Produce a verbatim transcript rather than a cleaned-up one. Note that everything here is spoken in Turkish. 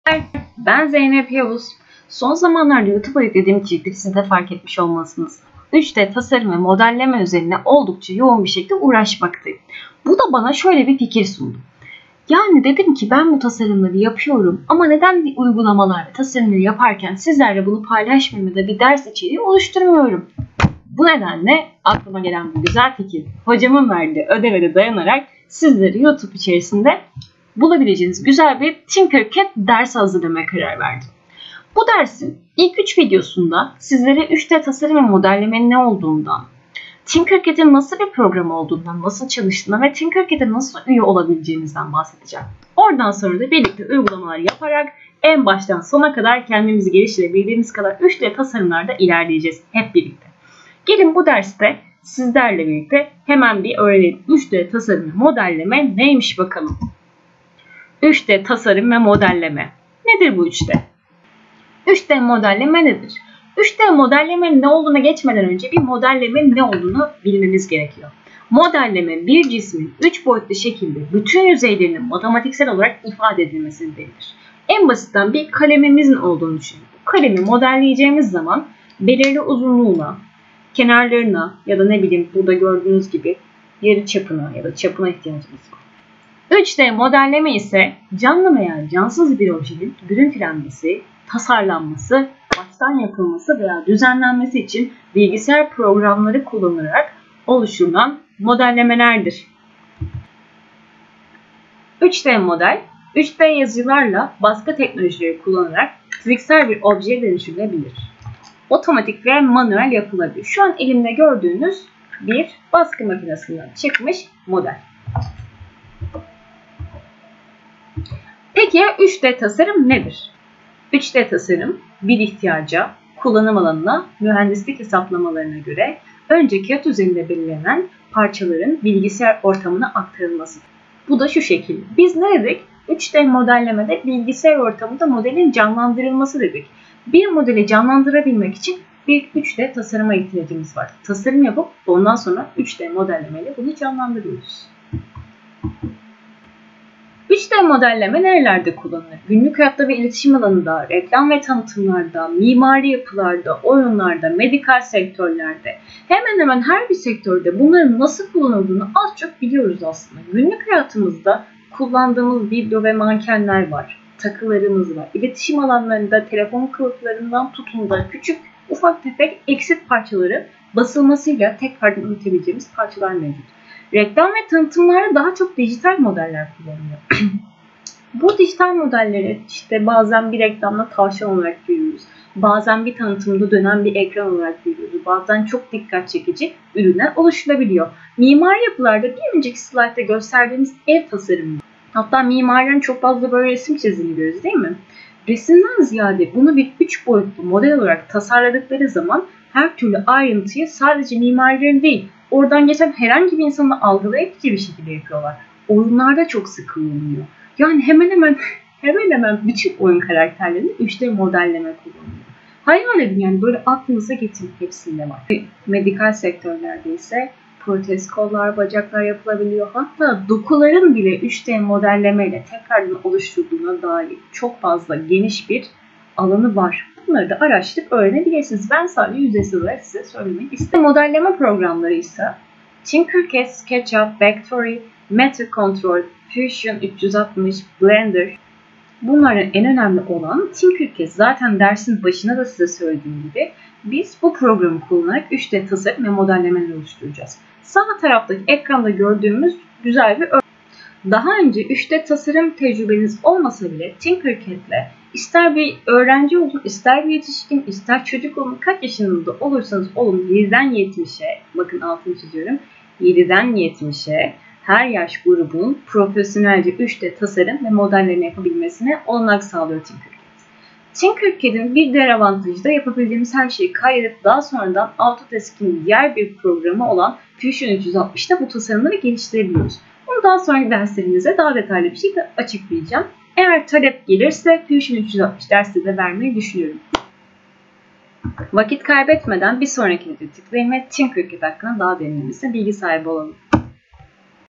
Ben Zeynep Yavuz. Son zamanlarda YouTube'a yüklediğim içerikleri siz de fark etmiş olmalısınız. üç D tasarım ve modelleme üzerine oldukça yoğun bir şekilde uğraşmaktayım. Bu da bana şöyle bir fikir sundu. Yani dedim ki ben bu tasarımları yapıyorum ama neden uygulamalar ve tasarımları yaparken sizlerle bunu paylaşmayayım da bir ders içeriği oluşturmuyorum. Bu nedenle aklıma gelen bu güzel fikir hocamın verdiği ödeve de dayanarak sizleri YouTube içerisinde bulabileceğiniz güzel bir Tinkercad dersi hazırlamaya karar verdim. Bu dersin ilk üç videosunda sizlere üç D tasarım ve modellemenin ne olduğundan, Tinkercad'in nasıl bir program olduğundan, nasıl çalıştığından ve Tinkercad'e nasıl üye olabileceğinizden bahsedeceğim. Oradan sonra da birlikte uygulamalar yaparak en baştan sona kadar kendimizi geliştirebildiğimiz kadar üç D tasarımlarda ilerleyeceğiz hep birlikte. Gelin bu derste sizlerle birlikte hemen bir öğrenelim. üç D tasarım ve modelleme neymiş bakalım. üç D tasarım ve modelleme. Nedir bu üç D? üç D modelleme nedir? üç D modellemenin ne olduğuna geçmeden önce bir modellemenin ne olduğunu bilmemiz gerekiyor. Modelleme bir cismin üç boyutlu şekilde bütün yüzeylerinin matematiksel olarak ifade edilmesini denir. En basitten bir kalemimizin olduğunu düşünün. Bu kalemi modelleyeceğimiz zaman belirli uzunluğuna, kenarlarına ya da ne bileyim burada gördüğünüz gibi yarı çapına ya da çapına ihtiyacımız var. üç D modelleme ise canlı veya cansız bir objenin görüntülenmesi, tasarlanması, baştan yapılması veya düzenlenmesi için bilgisayar programları kullanılarak oluşturulan modellemelerdir. üç D model, üç D yazıcılarla baskı teknolojileri kullanarak fiziksel bir objeye dönüştürülebilir. Otomatik ve manuel yapılabilir. Şu an elimde gördüğünüz bir baskı makinesinden çıkmış model. Peki ya üç D tasarım nedir? üç D tasarım bir ihtiyaca, kullanım alanına, mühendislik hesaplamalarına göre önce kağıt üzerinde belirlenen parçaların bilgisayar ortamına aktarılmasıdır. Bu da şu şekilde. Biz ne dedik? üç D modellemede bilgisayar ortamında modelin canlandırılması dedik. Bir modeli canlandırabilmek için bir üç D tasarıma ihtiyacımız var. Tasarım yapıp ondan sonra üç D modellemeyle bunu canlandırıyoruz. üç D modelleme nerelerde kullanılır? Günlük hayatta ve iletişim alanında, reklam ve tanıtımlarda, mimari yapılarda, oyunlarda, medikal sektörlerde, hemen hemen her bir sektörde bunların nasıl kullanıldığını az çok biliyoruz aslında. Günlük hayatımızda kullandığımız video ve mankenler var, takılarımız var. İletişim alanlarında telefon kılıflarından tutun da küçük, ufak tefek eksit parçaları basılmasıyla tekrardan üretebileceğimiz parçalar mevcut. Reklam ve tanıtımlarda daha çok dijital modeller kullanılıyor. Bu dijital modelleri işte bazen bir reklamda tavşan olarak görüyoruz. Bazen bir tanıtımda dönen bir ekran olarak görüyoruz. Bazen çok dikkat çekici ürünler oluşturulabiliyor. Mimari yapılarda bir önceki slaytta gösterdiğimiz ev tasarımı. Hatta mimarların çok fazla böyle resim çizdiğini görüyoruz değil mi? Resimden ziyade bunu bir üç boyutlu model olarak tasarladıkları zaman her türlü ayrıntıyı sadece mimarilerin değil, oradan geçen herhangi bir insanın algılayabileceği bir şekilde yapıyorlar. Oyunlarda çok sık kullanılıyor. Yani hemen hemen hemen hemen bütün oyun karakterlerini üç D modelleme kullanılıyor. Hayal edin yani böyle aklınıza getirin, hepsinde var. Medikal sektörlerde ise protez kollar, bacaklar yapılabiliyor. Hatta dokuların bile üç D modellemeyle tekrardan oluşturduğuna dair çok fazla geniş bir alanı var. Bunları da araştırıp öğrenebilirsiniz. Ben sadece yüzeysel olarak size söylemek istedim. Modelleme programları ise Tinkercad, SketchUp, Vectory, Matter Control, Fusion üç yüz altmış, Blender. Bunların en önemli olan Tinkercad. Zaten dersin başına da size söylediğim gibi biz bu programı kullanarak üç D tasarım ve modellemeler oluşturacağız. Sağ taraftaki ekranda gördüğümüz güzel bir örnek. Daha önce üç D tasarım tecrübeniz olmasa bile Tinkercad'le ister bir öğrenci olun, ister bir yetişkin, ister çocuk olun, kaç yaşınızda olursanız olun yediden yetmişe, bakın altını çiziyorum, yediden yetmişe her yaş grubunun profesyonelce üç D tasarım ve modelleme yapabilmesine olanak sağlıyor Tinkercad. Tinkercad'in bir diğer avantajı da yapabildiğimiz her şeyi kaydedip daha sonradan Autodesk'in diğer bir programı olan Fusion üç yüz altmışta bu tasarımları geliştirebiliyoruz. Bunu daha sonraki derslerimizde daha detaylı bir şekilde açıklayacağım. Eğer talep gelirse Fusion üç yüz altmış dersi de vermeyi düşünüyorum. Vakit kaybetmeden bir sonraki videoya tıklayın ve Tinkercad hakkında daha derinlemesine bilgi sahibi olalım.